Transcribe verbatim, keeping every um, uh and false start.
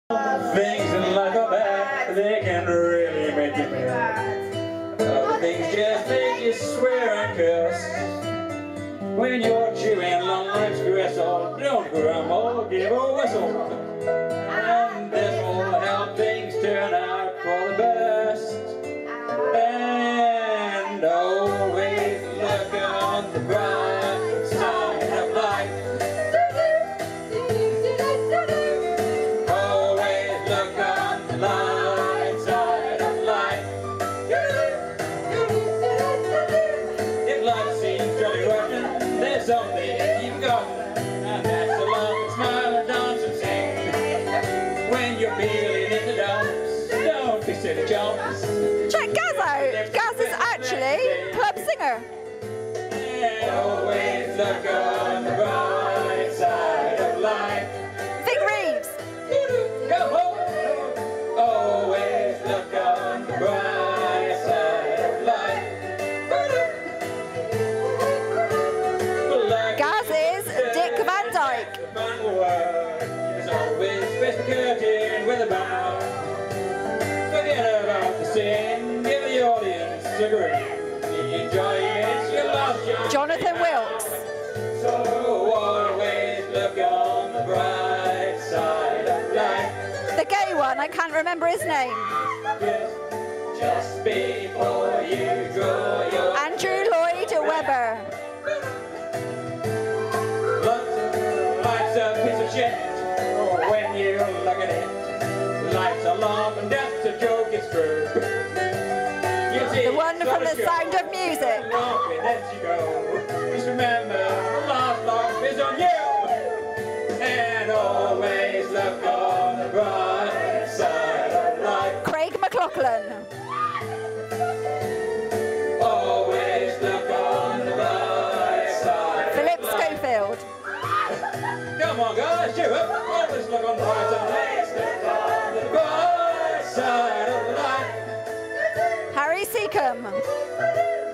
Things in life are bad, they can really make you mad. Other things just make you swear and curse. When you're chewing on life's gristle, don't grumble, give a whistle. And this will help things turn out for the best. And always look on the bright side of life. Light side of life. If life seems jolly rotten, there's something you've got, and that's a laugh and smile and dance and sing. When you're feeling in the dumps, don't be silly chumps. Check Gaz out. Gaz is actually club singer. And always look on the bright side of life. Vic Reeves. Come on. Always look on the bright side of life. Gaz is Dick Van Dyke. There's always best curtain with a bow. Forget about the sin, give the audience a grin. You enjoy it, you love your Jonathan Wilkes. So always look on the bright side of life. The gay one, I can't remember his name. Just before you draw your Andrew Lloyd Webber. Life's a piece of shit when you look at it. Life's a laugh and death's a joke, it's true. The one from The Sound of Music. As you go, just remember the last laugh is on you. And always look on the bright side of life. Craig McLaughlin. Always look on the bright side. Philip Schofield. Come on guys, cheer up. Always look on the bright side. Look on the bright side of life. Harry Seacombe.